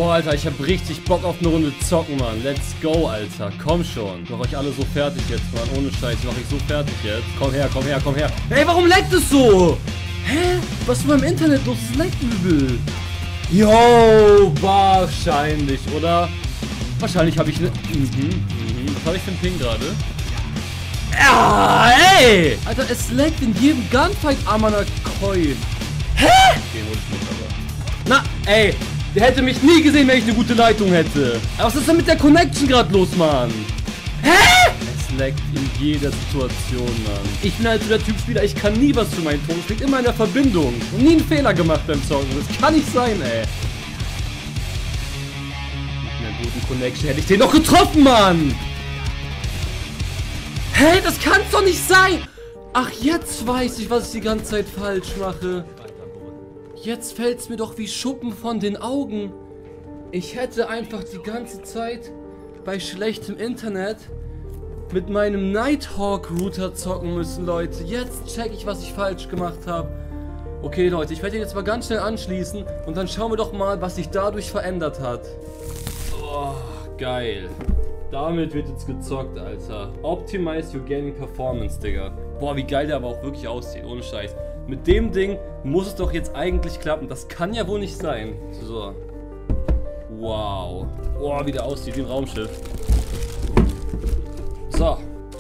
Boah, Alter, ich hab richtig Bock auf eine Runde zocken, Mann. Let's go, Alter. Komm schon. Ich mach euch alle so fertig jetzt, Mann. Ohne Scheiß, mach ich so fertig jetzt. Komm her, komm her, komm her. Ey, warum leckt es so? Hä? Was ist mit meinem Internet los? Es leckt übel. Yo, wahrscheinlich, oder? Wahrscheinlich habe ich eine... Was habe ich für einen Ping gerade? Ja, ey! Alter, es leckt in jedem Gunfight Amana Coin. Hä? Den hol ich nicht, aber... Na, ey! Der hätte mich nie gesehen, wenn ich eine gute Leitung hätte. Aber was ist denn mit der Connection gerade los, Mann? Hä? Es leckt in jeder Situation, Mann. Ich bin halt so der Typ Spieler, ich kann nie was für meinen Ton. Es liegt immer in der Verbindung. Und nie einen Fehler gemacht beim Zocken. Das kann nicht sein, ey. Mit einer guten Connection hätte ich den noch getroffen, Mann. Hä? Das kann's doch nicht sein. Ach, jetzt weiß ich, was ich die ganze Zeit falsch mache. Jetzt fällt's mir doch wie Schuppen von den Augen. Ich hätte einfach die ganze Zeit bei schlechtem Internet mit meinem Nighthawk-Router zocken müssen, Leute. Jetzt check ich, was ich falsch gemacht habe. Okay, Leute, ich werde ihn jetzt mal ganz schnell anschließen und dann schauen wir doch mal, was sich dadurch verändert hat. Oh, geil. Damit wird jetzt gezockt, Alter. Optimize your gaming performance, Digga. Boah, wie geil der aber auch wirklich aussieht, ohne Scheiß. Mit dem Ding muss es doch jetzt eigentlich klappen. Das kann ja wohl nicht sein. So. Wow. Boah, wie der aussieht, wie ein Raumschiff. So.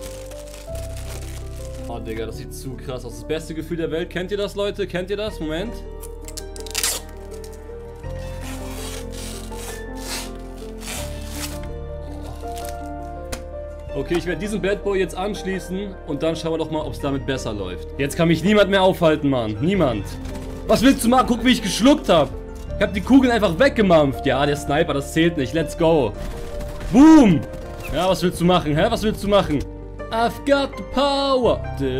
Oh, Digga, das sieht zu krass aus. Das beste Gefühl der Welt. Kennt ihr das, Leute? Kennt ihr das? Moment. Okay, ich werde diesen Bad Boy jetzt anschließen und dann schauen wir doch mal, ob es damit besser läuft. Jetzt kann mich niemand mehr aufhalten, Mann. Niemand. Was willst du machen? Guck, wie ich geschluckt habe. Ich habe die Kugeln einfach weggemampft. Ja, der Sniper, das zählt nicht. Let's go. Boom. Ja, was willst du machen? Hä? Was willst du machen? I've got the power.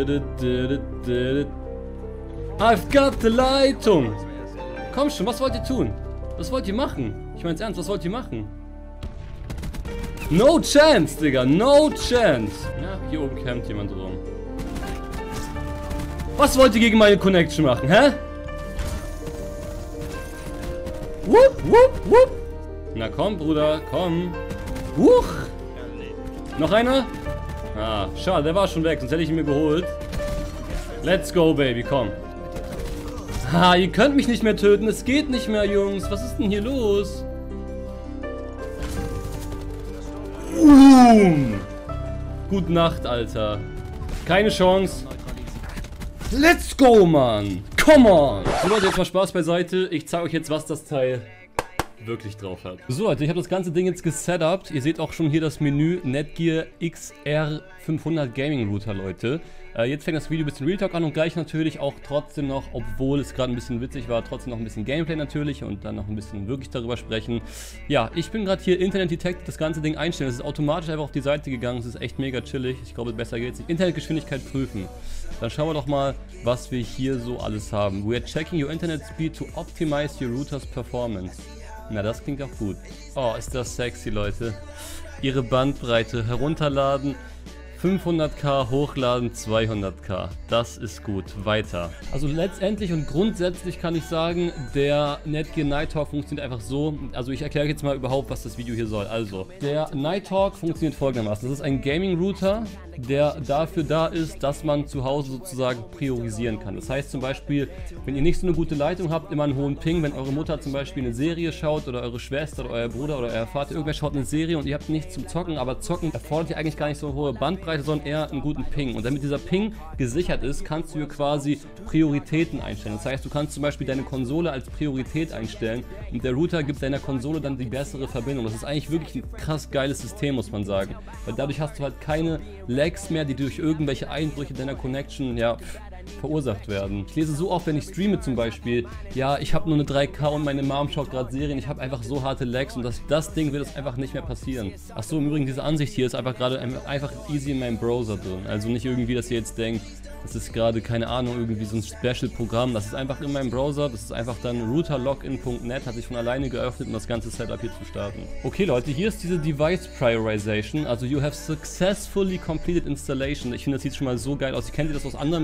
I've got the Leitung. Komm schon, was wollt ihr tun? Was wollt ihr machen? Ich mein's ernst, was wollt ihr machen? No chance, Digga, no chance. Ja, hier oben campt jemand rum. Was wollt ihr gegen meine Connection machen, hä? Wupp, wupp, wupp. Na komm, Bruder, komm. Huch. Noch einer? Ah, schade, der war schon weg, sonst hätte ich ihn mir geholt. Let's go, Baby, komm. Ah, ihr könnt mich nicht mehr töten, es geht nicht mehr, Jungs. Was ist denn hier los? Gute Nacht, Alter. Keine Chance. Let's go, Mann. Come on. So, Leute, jetzt mal Spaß beiseite. Ich zeige euch jetzt, was das Teil wirklich drauf hat. So, Leute, ich habe das ganze Ding jetzt gesetupt. Ihr seht auch schon hier das Menü Netgear XR500 Gaming Router, Leute. Jetzt fängt das Video ein bisschen Real Talk an und gleich natürlich auch trotzdem noch, obwohl es gerade ein bisschen witzig war, trotzdem noch ein bisschen Gameplay natürlich und dann noch ein bisschen wirklich darüber sprechen. Ja, ich bin gerade hier Internet Detect, das ganze Ding einstellen. Es ist automatisch einfach auf die Seite gegangen, es ist echt mega chillig. Ich glaube, besser geht's nicht. Internetgeschwindigkeit prüfen. Dann schauen wir doch mal, was wir hier so alles haben. We are checking your internet speed to optimize your router's performance. Na, das klingt auch gut. Oh, ist das sexy, Leute. Ihre Bandbreite herunterladen. 500k hochladen, 200k. Das ist gut. Weiter. Also letztendlich und grundsätzlich kann ich sagen, der Netgear Nighthawk funktioniert einfach so. Also ich erkläre jetzt mal überhaupt, was das Video hier soll. Also, der Nighthawk funktioniert folgendermaßen. Das ist ein Gaming-Router, der dafür da ist, dass man zu Hause sozusagen priorisieren kann. Das heißt zum Beispiel, wenn ihr nicht so eine gute Leitung habt, immer einen hohen Ping, wenn eure Mutter zum Beispiel eine Serie schaut oder eure Schwester oder euer Bruder oder euer Vater, irgendwer schaut eine Serie und ihr habt nichts zum Zocken, aber Zocken erfordert ja eigentlich gar nicht so eine hohe Bandbreite, sondern eher einen guten Ping. Und damit dieser Ping gesichert ist, kannst du hier quasi Prioritäten einstellen. Das heißt, du kannst zum Beispiel deine Konsole als Priorität einstellen und der Router gibt deiner Konsole dann die bessere Verbindung. Das ist eigentlich wirklich ein krass geiles System, muss man sagen. Weil dadurch hast du halt keine Lags mehr, die durch irgendwelche Einbrüche deiner Connection, ja, verursacht werden. Ich lese so oft, wenn ich streame zum Beispiel, ja, ich habe nur eine 3K und meine Mom schaut gerade Serien, ich habe einfach so harte Lags und das Ding wird es einfach nicht mehr passieren. Achso, im Übrigen, diese Ansicht hier ist einfach gerade einfach easy in meinem Browser drin. Also nicht irgendwie, dass ihr jetzt denkt, das ist gerade, keine Ahnung, irgendwie so ein Special-Programm. Das ist einfach in meinem Browser, das ist einfach dann routerlogin.net, hat sich von alleine geöffnet, um das ganze Setup hier zu starten. Okay, Leute, hier ist diese Device Priorization, also you have successfully completed installation. Ich finde, das sieht schon mal so geil aus. Kennt ihr das aus anderen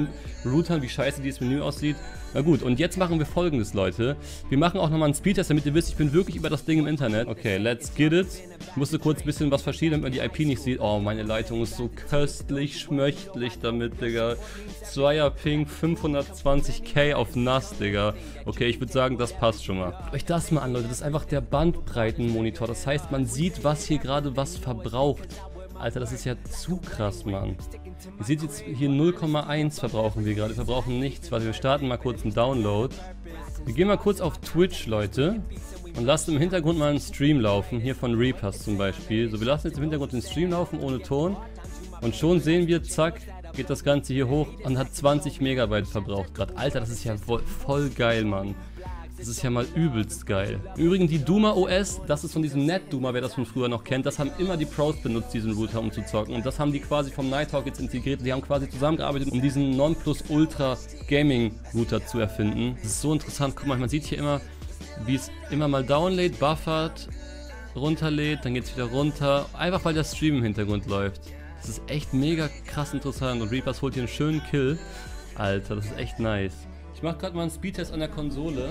Routern, wie scheiße dieses Menü aussieht. Na gut, und jetzt machen wir Folgendes, Leute. Wir machen auch nochmal einen Speedtest, damit ihr wisst, ich bin wirklich über das Ding im Internet. Okay, let's get it. Ich musste kurz ein bisschen was verschieben, damit man die IP nicht sieht. Oh, meine Leitung ist so köstlich, schmöchtlich damit, Digga. 2er Ping, 520k auf nass, Digga. Okay, ich würde sagen, das passt schon mal. Guckt euch das mal an, Leute. Das ist einfach der Bandbreitenmonitor. Das heißt, man sieht, was hier gerade was verbraucht. Alter, das ist ja zu krass, Mann. Ihr seht jetzt hier 0,1 verbrauchen wir gerade. Wir verbrauchen nichts. Warte, wir starten mal kurz einen Download. Wir gehen mal kurz auf Twitch, Leute. Und lassen im Hintergrund mal einen Stream laufen. Hier von Reapers zum Beispiel. So, wir lassen jetzt im Hintergrund den Stream laufen, ohne Ton. Und schon sehen wir, zack, geht das Ganze hier hoch und hat 20 Megabyte verbraucht gerade. Alter, das ist ja voll geil, Mann. Das ist ja mal übelst geil. Im Übrigen die Duma OS, das ist von diesem NetDuma, wer das von früher noch kennt, das haben immer die Pros benutzt, diesen Router, um zu zocken. Und das haben die quasi vom Nighthawk jetzt integriert. Die haben quasi zusammengearbeitet, um diesen Nonplusultra Gaming Router zu erfinden. Das ist so interessant. Guck mal, man sieht hier immer, wie es immer mal downlädt, buffert, runterlädt, dann geht es wieder runter. Einfach weil der Stream im Hintergrund läuft. Das ist echt mega krass interessant. Und Reapers holt hier einen schönen Kill. Alter, das ist echt nice. Ich mache gerade mal einen Speedtest an der Konsole.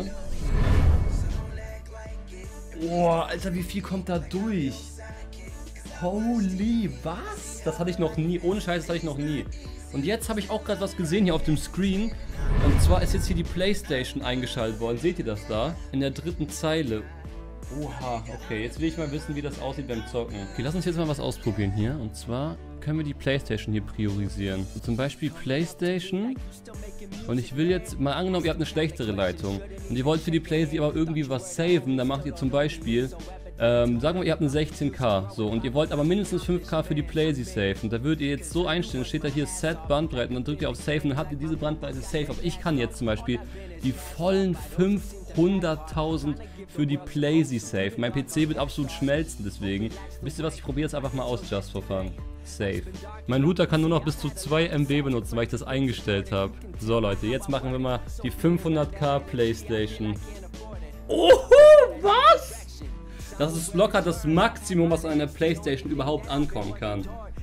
Boah, Alter, wie viel kommt da durch? Holy, was? Das hatte ich noch nie. Ohne Scheiß, das hatte ich noch nie. Und jetzt habe ich auch gerade was gesehen hier auf dem Screen. Und zwar ist jetzt hier die PlayStation eingeschaltet worden. Seht ihr das da? In der dritten Zeile. Oha, okay, jetzt will ich mal wissen, wie das aussieht beim Zocken. Okay, lass uns jetzt mal was ausprobieren hier. Und zwar können wir die PlayStation hier priorisieren. So, zum Beispiel PlayStation. Und ich will jetzt, mal angenommen, ihr habt eine schlechtere Leitung. Und ihr wollt für die PlayStation aber irgendwie was saven. Dann macht ihr zum Beispiel, sagen wir, ihr habt eine 16K. So, und ihr wollt aber mindestens 5K für die PlayStation saven. Da würdet ihr jetzt so einstellen, steht da hier Set Bandbreiten. Und dann drückt ihr auf Save und dann habt ihr diese Bandbreite safe. Aber ich kann jetzt zum Beispiel die vollen 500.000 für die PlayStation save. Mein PC wird absolut schmelzen deswegen. Wisst ihr was, ich probiere es einfach mal aus, just for fun. Safe. Mein Router kann nur noch bis zu 2 MB benutzen, weil ich das eingestellt habe. So Leute, jetzt machen wir mal die 500k PlayStation. Oh, was? Das ist locker das Maximum, was an einer PlayStation überhaupt ankommen kann.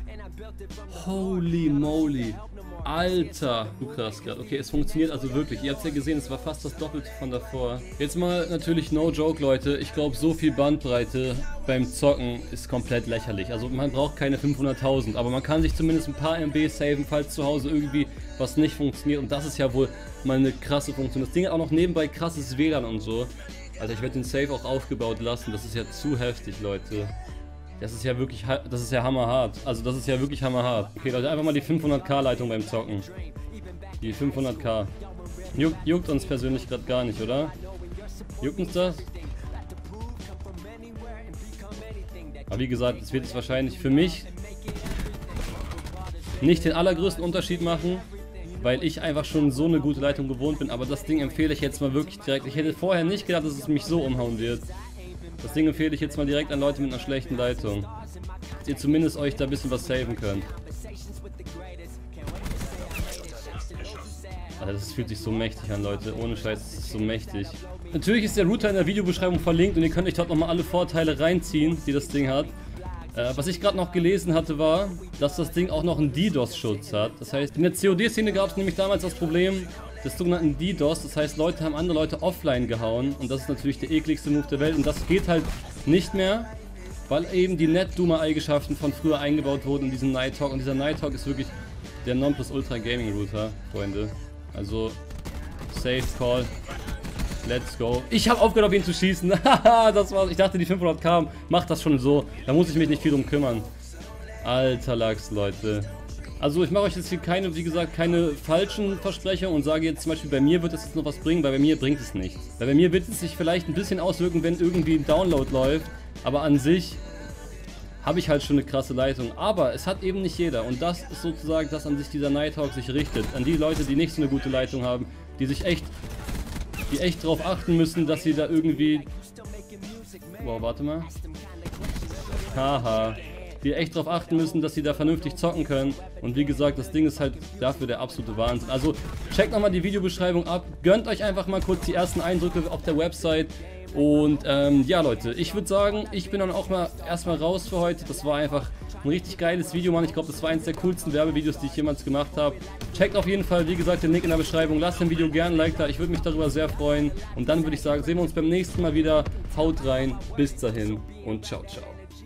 Holy moly. Alter, du krass gerade. Okay, es funktioniert also wirklich. Ihr habt es ja gesehen, es war fast das Doppelte von davor. Jetzt mal natürlich no joke, Leute. Ich glaube, so viel Bandbreite beim Zocken ist komplett lächerlich. Also man braucht keine 500.000, aber man kann sich zumindest ein paar MB saven, falls zu Hause irgendwie was nicht funktioniert. Und das ist ja wohl mal eine krasse Funktion. Das Ding hat auch noch nebenbei krasses WLAN und so. Alter, ich werde den Safe auch aufgebaut lassen. Das ist ja zu heftig, Leute. Das ist ja wirklich, das ist ja hammerhart. Also das ist ja wirklich hammerhart. Okay, Leute, einfach mal die 500k Leitung beim Zocken. Die 500k. Juckt uns persönlich gerade gar nicht, oder? Juckt uns das? Aber wie gesagt, es wird jetzt wahrscheinlich für mich nicht den allergrößten Unterschied machen, weil ich einfach schon so eine gute Leitung gewohnt bin. Aber das Ding empfehle ich jetzt mal wirklich direkt. Ich hätte vorher nicht gedacht, dass es mich so umhauen wird. Das Ding empfehle ich jetzt mal direkt an Leute mit einer schlechten Leitung. Dass ihr zumindest euch da ein bisschen was saven könnt. Alter, das fühlt sich so mächtig an, Leute. Ohne Scheiß, das ist so mächtig. Natürlich ist der Router in der Videobeschreibung verlinkt und ihr könnt euch dort nochmal alle Vorteile reinziehen, die das Ding hat. Was ich gerade noch gelesen hatte, war, dass das Ding auch noch einen DDoS-Schutz hat. Das heißt, in der COD-Szene gab es nämlich damals das Problem des sogenannten DDoS. Das heißt, Leute haben andere Leute offline gehauen. Und das ist natürlich der ekligste Move der Welt. Und das geht halt nicht mehr, weil eben die NetDuma-Eigenschaften von früher eingebaut wurden in diesen Nighthawk. Und dieser Nighthawk ist wirklich der Nonplusultra Gaming Router, Freunde. Also, Safe Call. Let's go. Ich habe aufgehört, auf ihn zu schießen. Das war's. Ich dachte, die 500k macht das schon so. Da muss ich mich nicht viel drum kümmern. Alter Lachs, Leute. Also ich mache euch jetzt hier keine, wie gesagt, keine falschen Versprechungen und sage jetzt zum Beispiel, bei mir wird es jetzt noch was bringen, weil bei mir bringt es nichts. Weil bei mir wird es sich vielleicht ein bisschen auswirken, wenn irgendwie ein Download läuft. Aber an sich habe ich halt schon eine krasse Leitung. Aber es hat eben nicht jeder. Und das ist sozusagen, dass an sich dieser Nighthawk sich richtet. An die Leute, die nicht so eine gute Leitung haben, die echt drauf achten müssen, dass sie da irgendwie... Wow, warte mal. Haha. Die echt drauf achten müssen, dass sie da vernünftig zocken können. Und wie gesagt, das Ding ist halt dafür der absolute Wahnsinn. Also checkt nochmal die Videobeschreibung ab. Gönnt euch einfach mal kurz die ersten Eindrücke auf der Website. Und ja Leute, ich würde sagen, ich bin dann auch mal erstmal raus für heute. Das war einfach Ein richtig geiles Video, Mann. Ich glaube, das war eines der coolsten Werbevideos, die ich jemals gemacht habe. Checkt auf jeden Fall, wie gesagt, den Link in der Beschreibung. Lasst dem Video gerne ein Like da. Ich würde mich darüber sehr freuen. Und dann würde ich sagen, sehen wir uns beim nächsten Mal wieder. Haut rein. Bis dahin und ciao, ciao.